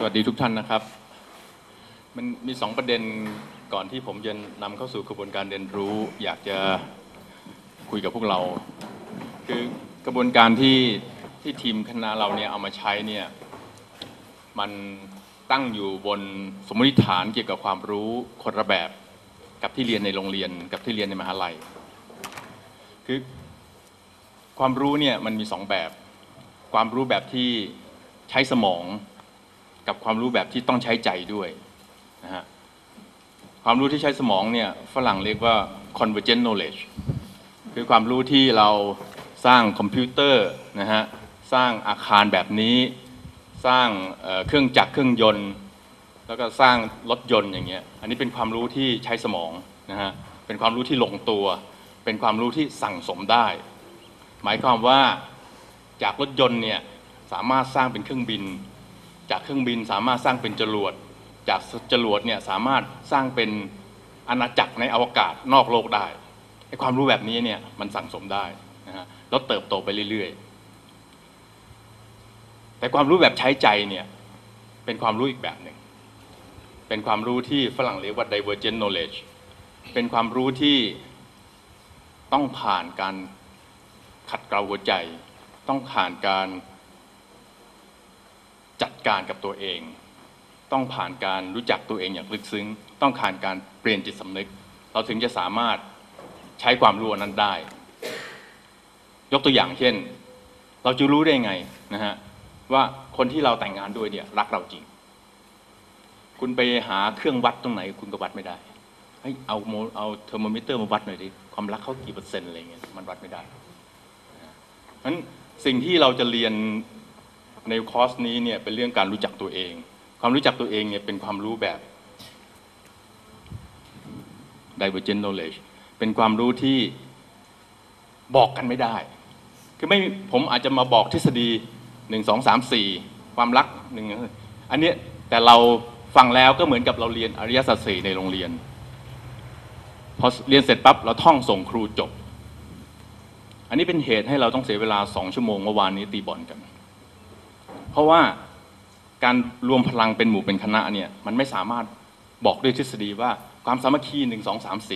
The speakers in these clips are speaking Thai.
วัสดีทุกท่านนะครับมันมี2ประเด็นก่อนที่ผมจะนำเข้าสู่กระบวนการเรียนรู้อยากจะคุยกับพวกเราคือกระบวนการที่ทีมคณะเราเนี่ยเอามาใช้เนี่ยมันตั้งอยู่บนสมมติฐานเกี่ยวกับความรู้คนละแบบกับที่เรียนในโรงเรียนกับที่เรียนในมหาลัยคือความรู้เนี่ยมันมี2แบบความรู้แบบที่ใช้สมองกับความรู้แบบที่ต้องใช้ใจด้วยนะฮะความรู้ที่ใช้สมองเนี่ยฝรั่งเรียกว่า convergent knowledge คือความรู้ที่เราสร้างคอมพิวเตอร์นะฮะสร้างอาคารแบบนี้สร้างเครื่องจักรเครื่องยนต์แล้วก็สร้างรถยนต์อย่างเงี้ยอันนี้เป็นความรู้ที่ใช้สมองนะฮะเป็นความรู้ที่ลงตัวเป็นความรู้ที่สั่งสมได้หมายความว่าจากรถยนต์เนี่ยสามารถสร้างเป็นเครื่องบินจากเครื่องบินสามารถสร้างเป็นจรวดจากจรวดเนี่ยสามารถสร้างเป็นอาณาจักรในอวกาศนอกโลกได้ไอ้ความรู้แบบนี้เนี่ยมันสั่งสมได้นะฮะแล้วเติบโตไปเรื่อยๆแต่ความรู้แบบใช้ใจเนี่ยเป็นความรู้อีกแบบหนึ่งเป็นความรู้ที่ฝรั่งเรียกว่า divergent knowledge เป็นความรู้ที่ต้องผ่านการขัดเกลาหัวใจต้องผ่านการจัดการกับตัวเองต้องผ่านการรู้จักตัวเองอย่างลึกซึ้งต้องผ่านการเปลี่ยนจิตสำนึกเราถึงจะสามารถใช้ความรู้นั้นได้ยกตัวอย่างเช่นเราจะรู้ได้ไงนะฮะว่าคนที่เราแต่งงานด้วยเนี่ยรักเราจริงคุณไปหาเครื่องวัดตรงไหนคุณก็วัดไม่ได้ให้เอาเทอร์โมมิเตอร์มาวัดหน่อยดิความรักเขากี่เปอร์เซ็นต์อะไรเงี้ยมันวัดไม่ได้เพราะฉะนั้นสิ่งที่เราจะเรียนในคอร์สนี้เนี่ยเป็นเรื่องการรู้จักตัวเองความรู้จักตัวเองเนี่ยเป็นความรู้แบบ divergent knowledge เป็นความรู้ที่บอกกันไม่ได้คือไม่ผมอาจจะมาบอกทฤษฎี1 2 3 4ความรักหนึ่งอันนี้แต่เราฟังแล้วก็เหมือนกับเราเรียนอริยสัจ4ในโรงเรียนพอเรียนเสร็จปั๊บเราท่องส่งครูจบอันนี้เป็นเหตุให้เราต้องเสียเวลา2 ชั่วโมงเมื่อวานนี้ตีบอลกันเพราะว่าการรวมพลังเป็นหมู่เป็นคณะเนี่ยมันไม่สามารถบอกด้วยทฤษฎีว่าความสามัคคี1 2 3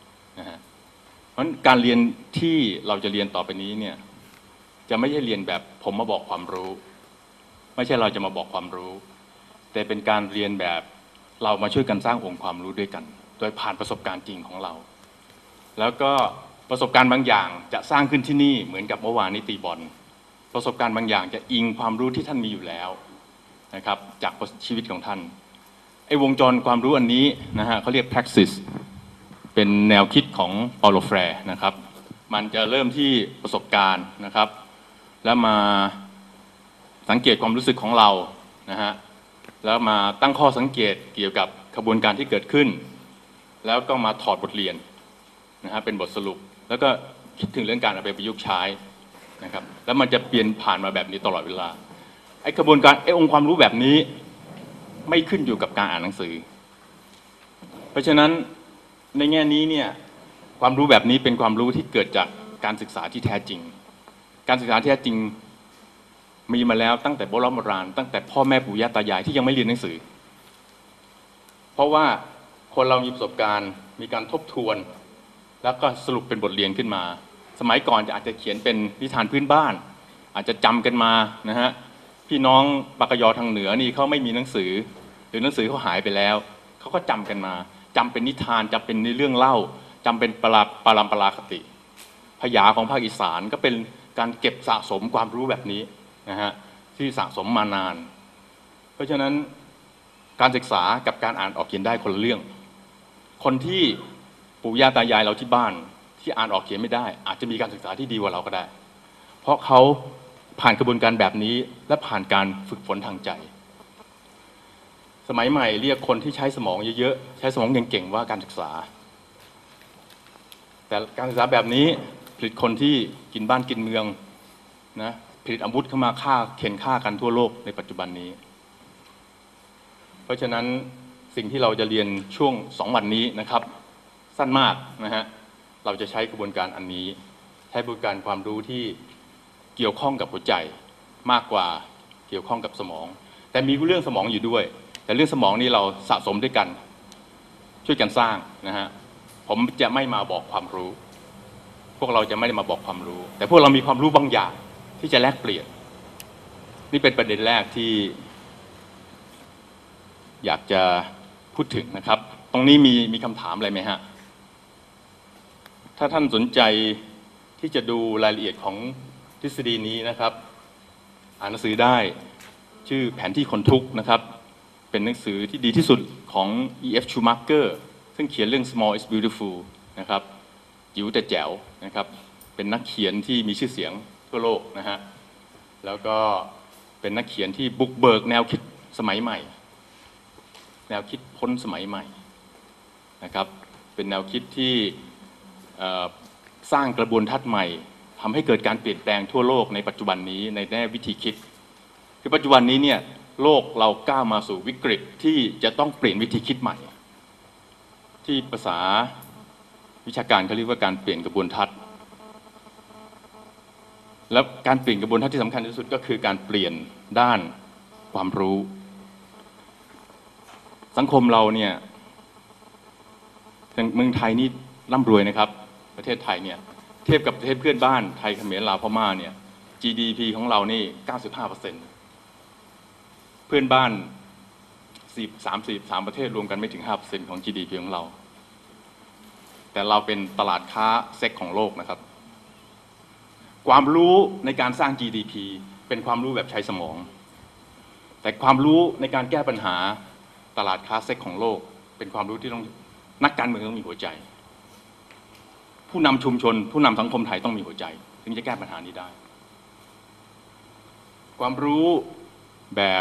4นะฮะเพราะการเรียนที่เราจะเรียนต่อไปนี้เนี่ยจะไม่ใช่เรียนแบบผมมาบอกความรู้ไม่ใช่เราจะมาบอกความรู้แต่เป็นการเรียนแบบเรามาช่วยกันสร้างองค์ความรู้ด้วยกันโดยผ่านประสบการณ์จริงของเราแล้วก็ประสบการณ์บางอย่างจะสร้างขึ้นที่นี่เหมือนกับเมื่อวานนี้ตีบอลประสบการณ์บางอย่างจะอิงความรู้ที่ท่านมีอยู่แล้วนะครับจากชีวิตของท่านไอ้วงจรความรู้อันนี้นะฮะเขาเรียก praxis เป็นแนวคิดของเปาโลแฟร์นะครับมันจะเริ่มที่ประสบการณ์นะครับแล้วมาสังเกตความรู้สึกของเรานะฮะแล้วมาตั้งข้อสังเกตเกี่ยวกับกระบวนการที่เกิดขึ้นแล้วก็มาถอดบทเรียนนะฮะเป็นบทสรุปแล้วก็คิดถึงเรื่องการเอาไปประยุกต์ใช้นะครับแล้วมันจะเปลี่ยนผ่านมาแบบนี้ตลอดเวลาไอ้กระบวนการไอ้องค์ความรู้แบบนี้ไม่ขึ้นอยู่กับการอ่านหนังสือเพราะฉะนั้นในแง่นี้เนี่ยความรู้แบบนี้เป็นความรู้ที่เกิดจากการศึกษาที่แท้จริงการศึกษาที่แท้จริงมีมาแล้วตั้งแต่โบราณตั้งแต่พ่อแม่ปู่ย่าตายายที่ยังไม่เรียนหนังสือเพราะว่าคนเรามีประสบการณ์มีการทบทวนแล้วก็สรุปเป็นบทเรียนขึ้นมาสมัยก่อนอาจจะเขียนเป็นนิทานพื้นบ้านอาจจะจำกันมานะฮะพี่น้องปากยอทางเหนือนี่เขาไม่มีหนังสือหรือหนังสือเขาหายไปแล้วเขาก็จำกันมาจำเป็นนิทานจำเป็นเรื่องเล่าจำเป็นปรำปราคติพยาของภาคอีสานก็เป็นการเก็บสะสมความรู้แบบนี้นะฮะที่สะสมมานานเพราะฉะนั้นการศึกษากับการอ่านออกเขียนได้คนละเรื่องคนที่ปู่ย่าตายายเราที่บ้านที่อ่านออกเขียนไม่ได้อาจจะมีการศึกษาที่ดีกว่าเราก็ได้เพราะเขาผ่านกระบวนการแบบนี้และผ่านการฝึกฝนทางใจสมัยใหม่เรียกคนที่ใช้สมองเยอะๆใช้สมองเก่งๆว่าการศึกษาแต่การศึกษาแบบนี้ผลิตคนที่กินบ้านกินเมืองนะผลิตอาวุธเข้ามาเข็นฆ่ากันทั่วโลกในปัจจุบันนี้เพราะฉะนั้นสิ่งที่เราจะเรียนช่วง2 วันนี้นะครับสั้นมากนะฮะเราจะใช้กระบวนการอันนี้ใช้กระบวนการความรู้ที่เกี่ยวข้องกับหัวใจมากกว่าเกี่ยวข้องกับสมองแต่มีเรื่องสมองอยู่ด้วยแต่เรื่องสมองนี่เราสะสมด้วยกันช่วยกันสร้างนะฮะผมจะไม่มาบอกความรู้พวกเราจะไม่ได้มาบอกความรู้แต่พวกเรามีความรู้บางอย่างที่จะแลกเปลี่ยนนี่เป็นประเด็นแรกที่อยากจะพูดถึงนะครับตรงนี้มีคำถามอะไรไหมฮะถ้าท่านสนใจที่จะดูรายละเอียดของทฤษฎีนี้นะครับอ่านหนังสือได้ชื่อแผนที่คนทุกข์นะครับเป็นหนังสือที่ดีที่สุดของ E.F. Schumacher ซึ่งเขียนเรื่อง Small is Beautiful นะครับจิ๋วแต่แจ๋วนะครับเป็นนักเขียนที่มีชื่อเสียงทั่วโลกนะฮะแล้วก็เป็นนักเขียนที่บุกเบิกแนวคิดสมัยใหม่แนวคิดพ้นสมัยใหม่นะครับเป็นแนวคิดที่สร้างกระบวนทัศน์ใหม่ทำให้เกิดการเปลี่ยนแปลงทั่วโลกในปัจจุบันนี้ในแง่วิธีคิดคือปัจจุบันนี้เนี่ยโลกเราก้าวมาสู่วิกฤตที่จะต้องเปลี่ยนวิธีคิดใหม่ที่ภาษาวิชาการเขาเรียกว่าการเปลี่ยนกระบวนทัศน์แล้วการเปลี่ยนกระบวนทัศน์ที่สำคัญที่สุดก็คือการเปลี่ยนด้านความรู้สังคมเราเนี่ยเมืองไทยนี่ร่ำรวยนะครับประเทศไทยเนี่ยเทียบกับประเทศเพื่อนบ้านไทยเขมรลาวพม่าเนี่ย GDP ของเรานี่ 95%เพื่อนบ้าน33ประเทศรวมกันไม่ถึง 5% ของ GDP ของเราแต่เราเป็นตลาดค้าเซ็กของโลกนะครับความรู้ในการสร้าง GDP เป็นความรู้แบบใช้สมองแต่ความรู้ในการแก้ปัญหาตลาดค้าเซ็กของโลกเป็นความรู้ที่ต้องนักการเมืองต้องมีหัวใจผู้นำชุมชนผู้นำสังคมไทยต้องมีหัวใจถึงจะแก้ปัญหานี้ได้ความรู้แบบ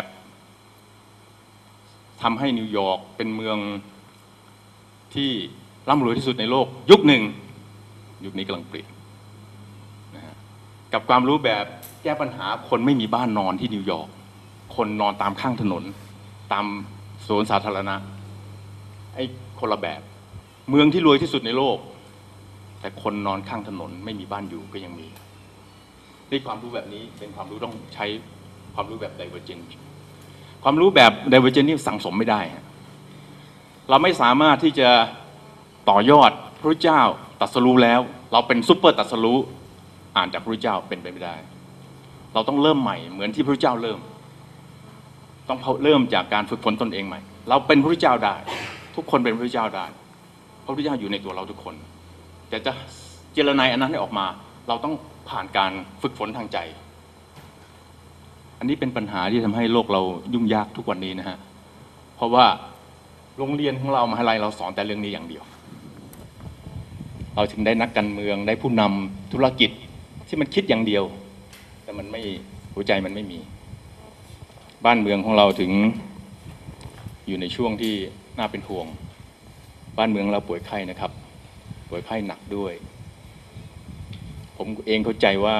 ทำให้นิวยอร์กเป็นเมืองที่ร่ำรวยที่สุดในโลกยุคหนึ่งยุคนี้กำลังเปลี่ยนนะฮะกับความรู้แบบแก้ปัญหาคนไม่มีบ้านนอนที่นิวยอร์กคนนอนตามข้างถนนตามสวนสาธารณะไอ้คนละแบบเมืองที่รวยที่สุดในโลกแต่คนนอนข้างถนนไม่มีบ้านอยู่ก็ยังมีนี่ความรู้แบบนี้เป็นความรู้ต้องใช้ความรู้แบบ Divergent ความรู้แบบ Divergent นี่สั่งสมไม่ได้เราไม่สามารถที่จะต่อยอดพระเจ้าตรัสรู้แล้วเราเป็นซุปเปอร์ตรัสรู้อ่านจากพระเจ้าเป็นไปไม่ได้เราต้องเริ่มใหม่เหมือนที่พระเจ้าเริ่มต้องเริ่มจากการฝึกฝนตนเองใหม่เราเป็นพระเจ้าได้ทุกคนเป็นพระเจ้าได้เพราะพระเจ้าอยู่ในตัวเราทุกคนแต่จะเจรไนอันนั้นให้ออกมาเราต้องผ่านการฝึกฝนทางใจอันนี้เป็นปัญหาที่ทำให้โลกเรายุ่งยากทุกวันนี้นะฮะเพราะว่าโรงเรียนของเรามหาลัยเราสอนแต่เรื่องนี้อย่างเดียวเราถึงได้นักการเมืองได้ผู้นำธุรกิจที่มันคิดอย่างเดียวแต่มันไม่หัวใจมันไม่มีบ้านเมืองของเราถึงอยู่ในช่วงที่น่าเป็นห่วงบ้านเมืองเราป่วยไข้นะครับป่วยไข้หนักด้วยผมเองเข้าใจว่า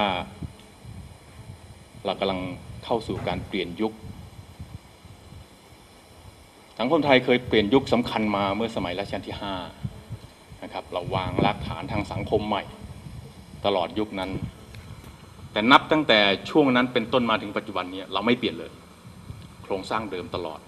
เรากำลังเข้าสู่การเปลี่ยนยุคสังคมไทยเคยเปลี่ยนยุคสำคัญมาเมื่อสมัยรัชกาลที่5นะครับเราวางรากฐานทางสังคมใหม่ตลอดยุคนั้นแต่นับตั้งแต่ช่วงนั้นเป็นต้นมาถึงปัจจุบันนี้เราไม่เปลี่ยนเลยโครงสร้างเดิมตลอด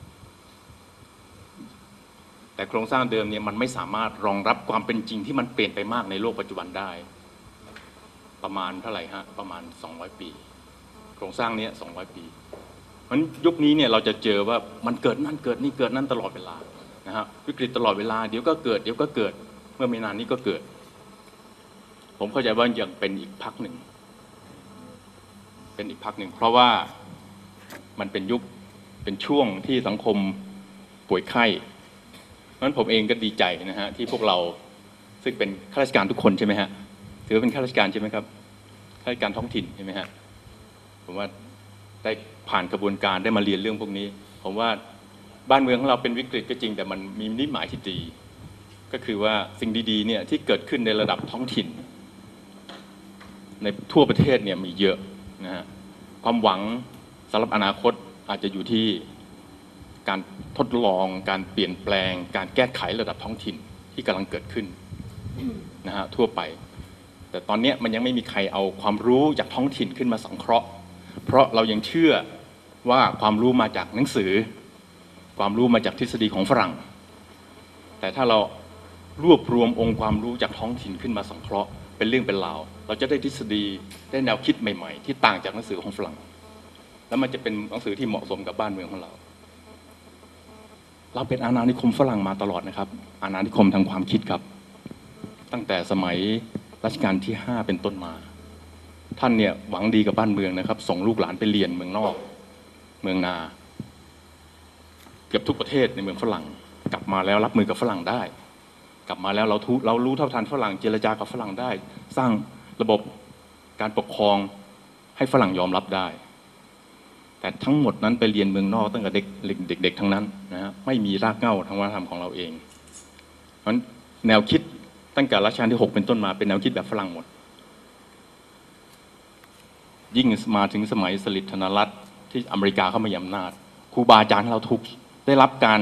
แต่โครงสร้างเดิมเนี่ยมันไม่สามารถรองรับความเป็นจริงที่มันเปลี่ยนไปมากในโลกปัจจุบันได้ประมาณเท่าไหร่ฮะประมาณ200ปีโครงสร้างนี้200ปีมันยุคนี้เนี่ยเราจะเจอว่ามันเกิดนั่นเกิดนี่เกิดนั่นตลอดเวลานะฮะวิกฤตตลอดเวลาเดี๋ยวก็เกิดเดี๋ยวก็เกิดเมื่อไม่นานนี้ก็เกิดผมเข้าใจว่ายังเป็นอีกพักหนึ่งเป็นอีกพักหนึ่งเพราะว่ามันเป็นยุคเป็นช่วงที่สังคมป่วยไข้เพราะฉะนั้นผมเองก็ดีใจนะฮะที่พวกเราซึ่งเป็นข้าราชการทุกคนใช่ไหมฮะถือว่าเป็นข้าราชการใช่ไหมครับข้าราชการท้องถิ่นใช่ไหมฮะผมว่าได้ผ่านกระบวนการได้มาเรียนเรื่องพวกนี้ผมว่าบ้านเมืองของเราเป็นวิกฤตก็จริงแต่มันมีนิมิตหมายที่ดีก็คือว่าสิ่งดีๆเนี่ยที่เกิดขึ้นในระดับท้องถิ่นในทั่วประเทศเนี่ยมีเยอะนะฮะความหวังสำหรับอนาคตอาจจะอยู่ที่การทดลองการเปลี่ยนแปลงการแก้ไขระดับท้องถิ่นที่กำลังเกิดขึ้นนะฮะทั่วไปแต่ตอนนี้มันยังไม่มีใครเอาความรู้จากท้องถิ่นขึ้นมาสังเคราะห์เพราะเรายังเชื่อว่าความรู้มาจากหนังสือความรู้มาจากทฤษฎีของฝรั่งแต่ถ้าเรารวบรวมองค์ความรู้จากท้องถิ่นขึ้นมาสังเคราะห์เป็นเรื่องเป็นราวเราจะได้ทฤษฎีได้แนวคิดใหม่ๆที่ต่างจากหนังสือของฝรั่งแล้วมันจะเป็นหนังสือที่เหมาะสมกับบ้านเมืองของเราเป็นอาณานิคมฝรั่งมาตลอดนะครับอาณานิคมทางความคิดครับตั้งแต่สมัยรัชกาลที่5เป็นต้นมาท่านเนี่ยหวังดีกับบ้านเมืองนะครับส่งลูกหลานไปเรียนเมืองนอกเมืองนาเกือบทุกประเทศในเมืองฝรั่งกลับมาแล้วรับมือกับฝรั่งได้กลับมาแล้วเรารู้เท่าทันฝรั่งเจรจากับฝรั่งได้สร้างระบบการปกครองให้ฝรั่งยอมรับได้แต่ทั้งหมดนั้นไปเรียนเมืองนอกตั้งแต่เด็กทั้งนั้นนะฮะไม่มีรากเหง้าทางวัฒนธรรมของเราเองเพราะฉะนั้นแนวคิดตั้งแต่รัชกาลที่6เป็นต้นมาเป็นแนวคิดแบบฝรั่งหมดยิ่งมาถึงสมัยสฤษดิ์ธนรัตน์ที่อเมริกาเข้ามามีอำนาจครูบาอาจารย์เราทุกได้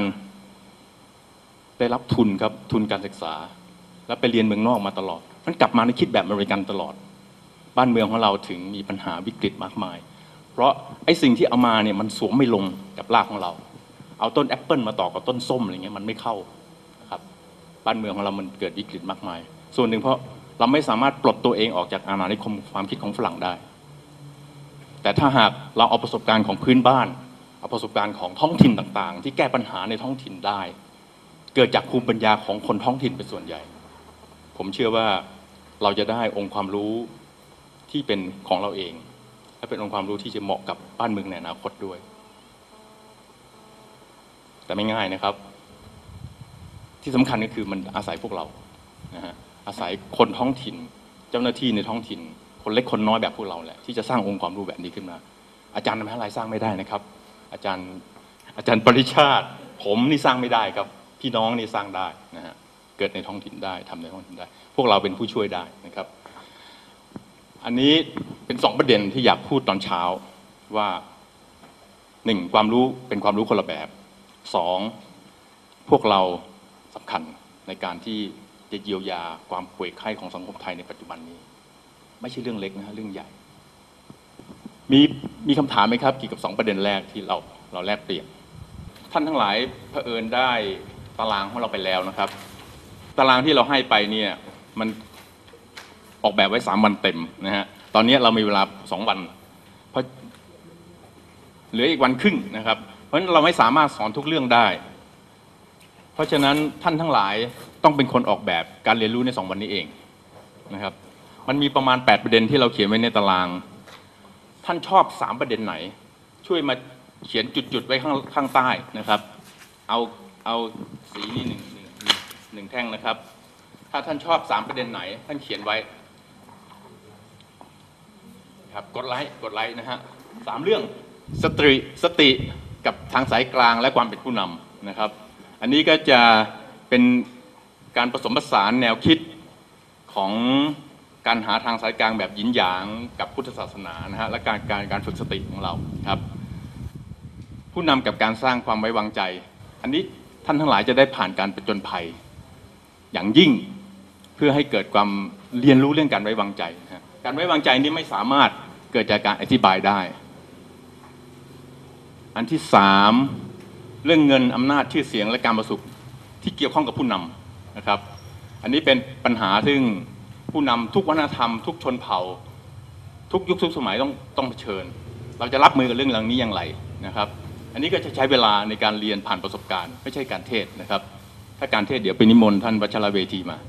รับทุนครับทุนการศึกษาแล้วไปเรียนเมืองนอกมาตลอดมันกลับมาในคิดแบบอเมริกันตลอดบ้านเมืองของเราถึงมีปัญหาวิกฤตมากมายเพราะไอ้สิ่งที่เอามาเนี่ยมันสวมไม่ลงกับรากของเราเอาต้นแอปเปิลมาต่อกับต้นส้มอะไรเงี้ยมันไม่เข้าครับบ้านเมืองของเรามันเกิดวิกฤตมากมายส่วนหนึ่งเพราะเราไม่สามารถปลดตัวเองออกจากอาณานิคมความคิดของฝรั่งได้แต่ถ้าหากเราเอาประสบการณ์ของพื้นบ้านเอาประสบการณ์ของท้องถิ่นต่างๆที่แก้ปัญหาในท้องถิ่นได้เกิดจากภูมิปัญญาของคนท้องถิ่นเป็นส่วนใหญ่ผมเชื่อว่าเราจะได้องค์ความรู้ที่เป็นของเราเองและเป็นองค์ความรู้ที่จะเหมาะกับบ้านเมืองในอนาคตด้วยแต่ไม่ง่ายนะครับที่สำคัญก็คือมันอาศัยพวกเรานะฮะอาศัยคนท้องถิ่นเจ้าหน้าที่ในท้องถิ่นคนเล็กคนน้อยแบบพวกเราแหละที่จะสร้างองค์ความรู้แบบนี้ขึ้นมาอาจารย์มหาวิทยาลัยสร้างไม่ได้นะครับอาจารย์ปริชาติผมนี่สร้างไม่ได้ครับพี่น้องนี่สร้างได้นะฮะเกิดในท้องถิ่นได้ทำในท้องถิ่นได้พวกเราเป็นผู้ช่วยได้นะครับอันนี้เป็น2ประเด็นที่อยากพูดตอนเช้าว่า1ความรู้เป็นความรู้คนละแบบ2พวกเราสำคัญในการที่จะเยียวยาความป่วยไข้ของสังคมไทยในปัจจุบันนี้ไม่ใช่เรื่องเล็กนะฮะเรื่องใหญ่มีคำถามไหมครับเกี่ยวกับ2ประเด็นแรกที่เราแลกเปลี่ยนท่านทั้งหลายเผอิญได้ตารางของเราไปแล้วนะครับตารางที่เราให้ไปเนี่ยมันออกแบบไว้3วันเต็มนะฮะตอนนี้เรามีเวลา2วันเพราะเหลืออีกวันครึ่งนะครับเพราะฉะนั้นเราไม่สามารถสอนทุกเรื่องได้เพราะฉะนั้นท่านทั้งหลายต้องเป็นคนออกแบบการเรียนรู้ใน2วันนี้เองนะครับมันมีประมาณ8ประเด็นที่เราเขียนไว้ในตารางท่านชอบ3ประเด็นไหนช่วยมาเขียนจุดๆไว้ข้างใต้นะครับเอาสีนี่หนึ่งแท่งนะครับถ้าท่านชอบ3ประเด็นไหนท่านเขียนไว้ครับกดไลค์นะฮะ3เรื่องสติกับทางสายกลางและความเป็นผู้นำนะครับอันนี้ก็จะเป็นการผสมผสานแนวคิดของการหาทางสายกลางแบบหยินหยางกับพุทธศาสนานะฮะและการฝึกสติของเราครับผู้นำกับการสร้างความไว้วางใจอันนี้ท่านทั้งหลายจะได้ผ่านการผจญภัยอย่างยิ่งเพื่อให้เกิดความเรียนรู้เรื่องการไว้วางใจนะการไว้วางใจนี้ไม่สามารถเกิดจากการอธิบายได้อันที่3เรื่องเงินอำนาจชื่อเสียงและการประสบที่เกี่ยวข้องกับผู้นำนะครับอันนี้เป็นปัญหาซึ่งผู้นำทุกวัฒนธรรมทุกชนเผ่าทุกยุคทุกสมัยต้องเผชิญเราจะรับมือกับเรื่องเหล่านี้อย่างไรนะครับอันนี้ก็จะใช้เวลาในการเรียนผ่านประสบการณ์ไม่ใช่การเทศนะครับถ้าการเทศเดี๋ยวไปนิมนต์ท่านวัชรเวทีมา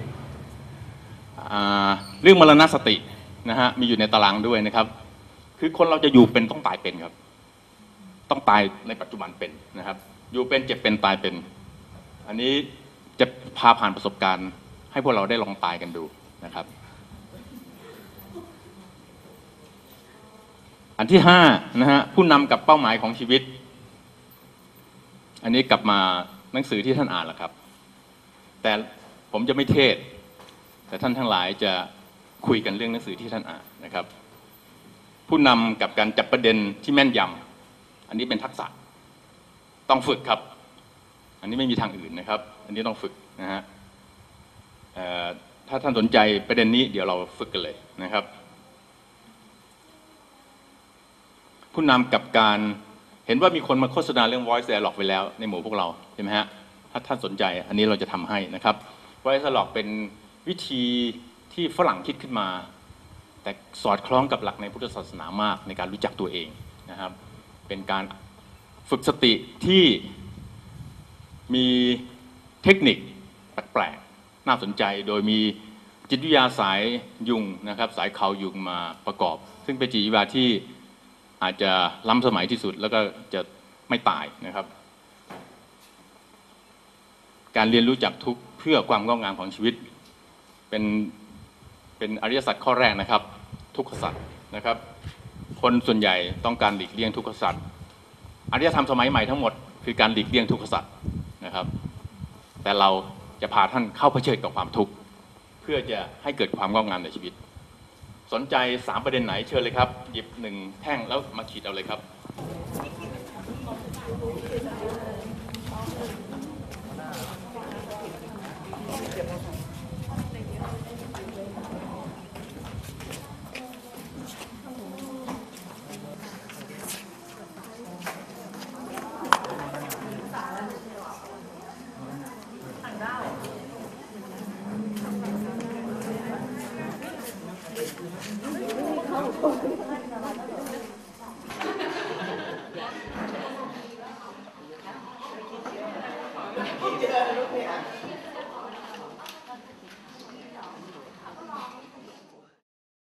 เรื่องมรณสตินะฮะมีอยู่ในตารางด้วยนะครับคือคนเราจะอยู่เป็นต้องตายเป็นครับต้องตายในปัจจุบันเป็นนะครับอยู่เป็นเจ็บเป็นตายเป็นอันนี้จะพาผ่านประสบการณ์ให้พวกเราได้ลองตายกันดูนะครับอันที่5นะฮะผู้นำกับเป้าหมายของชีวิตอันนี้กลับมาหนังสือที่ท่านอ่านแล้วครับแต่ผมจะไม่เทศแต่ท่านทั้งหลายจะคุยกันเรื่องหนังสือที่ท่านอ่านนะครับผู้นำกับการจับประเด็นที่แม่นยำอันนี้เป็นทักษะต้องฝึกครับอันนี้ไม่มีทางอื่นนะครับอันนี้ต้องฝึกนะฮะถ้าท่านสนใจประเด็นนี้เดี๋ยวเราฝึกกันเลยนะครับผู้นำกับการเห็นว่ามีคนมาโฆษณาเรื่อง voice dialogue ไปแล้วในหมู่พวกเราใช่ไหมฮะถ้าท่านสนใจอันนี้เราจะทำให้นะครับ voice dialogue เป็นวิธีที่ฝรั่งคิดขึ้นมาแต่สอดคล้องกับหลักในพุทธศาสนามากในการรู้จักตัวเองนะครับเป็นการฝึกสติที่มีเทคนิคแปลกๆน่าสนใจโดยมีจิตวิทยาสายยุงนะครับสายเขายุงมาประกอบซึ่งเป็นจิตวิทยาที่อาจจะล้ำสมัยที่สุดแล้วก็จะไม่ตายนะครับการเรียนรู้จักทุกข์เพื่อความงอกงามของชีวิตเป็นอริยสัจข้อแรกนะครับทุกขสัจนะครับคนส่วนใหญ่ต้องการหลีกเลี่ยงทุกขสัจอารยธรรมสมัยใหม่ทั้งหมดคือการหลีกเลี่ยงทุกขสัจนะครับแต่เราจะพาท่านเข้าเผชิญกับความทุกข์เพื่อจะให้เกิดความงอกงามในชีวิตสนใจ3ประเด็นไหนเชิญเลยครับหยิบ1แท่งแล้วมาขีดเอาเลยครับ